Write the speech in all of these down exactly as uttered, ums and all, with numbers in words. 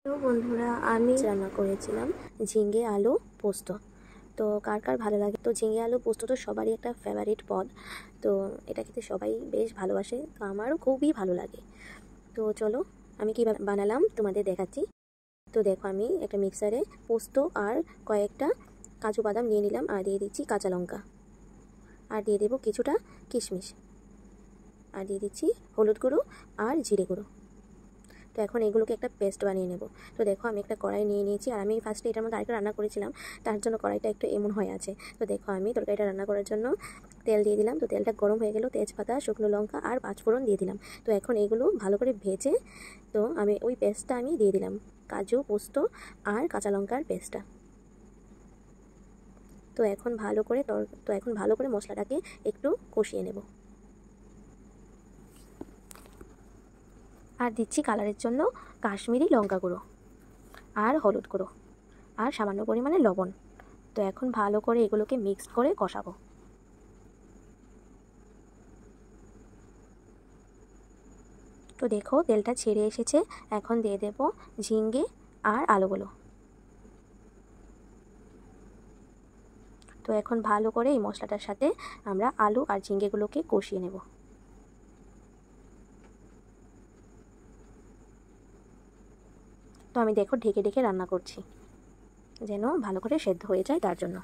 তো বন্ধুরা আমি রান্না করেছিলাম ঝিঙে আলু পোস্ত। তো কার কার ভালো লাগে? তো ঝিঙে আলু পোস্ত তো সবারই একটা ফেভারিট পদ। তো এটা খেতে সবাই বেশ ভালোবাসে, তো আমারও খুবই ভালো লাগে। তো চলো আমি কী বানালাম তোমাদের দেখাচ্ছি। তো দেখো, আমি একটা মিক্সারে পোস্ত আর কয়েকটা কাজু বাদাম নিয়ে নিলাম, আর দিয়ে দিচ্ছি কাঁচা লঙ্কা, আর দিয়ে দেবো কিছুটা কিশমিশ, আর দিয়ে দিচ্ছি হলুদ গুঁড়ো আর জিরে গুঁড়ো। তো এখন এগুলোকে একটা পেস্ট বানিয়ে নেব। তো দেখো, আমি একটা কড়াই নিয়ে নিয়েছি, আর আমি ফার্স্টে এটার মধ্যে আরেকটা রান্না করেছিলাম, তার জন্য কড়াইটা একটু এমন হয়ে আছে। তো দেখো, আমি তরকারিটা রান্না করার জন্য তেল দিয়ে দিলাম। তো তেলটা গরম হয়ে গেল, তেজপাতা, শুকনো লঙ্কা আর পাঁচফোড়ন দিয়ে দিলাম। তো এখন এগুলো ভালো করে ভেজে তো আমি ওই পেস্টটা আমি দিয়ে দিলাম, কাজু পোস্ত আর কাঁচা লঙ্কার পেস্টটা। তো এখন ভালো করে তো এখন ভালো করে মশলাটাকে একটু কষিয়ে নেব। আর দিচ্ছি কালারের জন্য কাশ্মীরি লঙ্কা গুঁড়ো আর হলুদ গুঁড়ো আর সামান্য পরিমাণে লবণ। তো এখন ভালো করে এগুলোকে মিক্সড করে কষাবো। তো দেখো, তেলটা ছেড়ে এসেছে, এখন দিয়ে দেব ঝিঙ্গে আর আলুগুলো। তো এখন ভালো করে এই মশলাটার সাথে আমরা আলু আর ঝিঙ্গেগুলোকে কষিয়ে নেব। তো আমি দেখো ঢেকে ঢেকে রান্না করছি, যেন ভালো করে সেদ্ধ হয়ে যায় তার জন্য।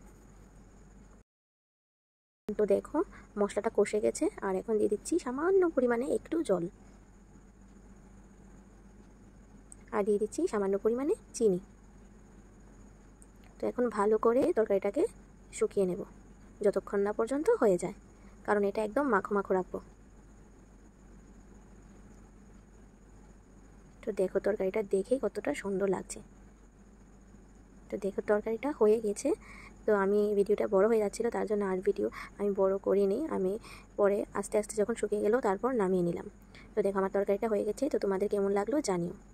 তো দেখো, মশলাটা কষে গেছে, আর এখন দিয়ে দিচ্ছি সামান্য পরিমাণে একটু জল, আর দিয়ে দিচ্ছি সামান্য পরিমাণে চিনি। তো এখন ভালো করে তরকারিটাকে শুকিয়ে নেব যতক্ষণ না পর্যন্ত হয়ে যায়, কারণ এটা একদম মাখো মাখো রাখবো। তো দেখো, তরকারিটা দেখেই কতটা সুন্দর লাগছে। তো দেখো, তরকারিটা হয়ে গেছে। তো আমি ভিডিওটা বড় হয়ে যাচ্ছিলো, তার জন্য আর ভিডিও আমি বড় করিনি। আমি পরে আস্তে আস্তে যখন শুকিয়ে গেল তারপর নামিয়ে নিলাম। তো দেখো, আমার তরকারিটা হয়ে গেছে। তো তোমাদের কেমন লাগলো জানিও।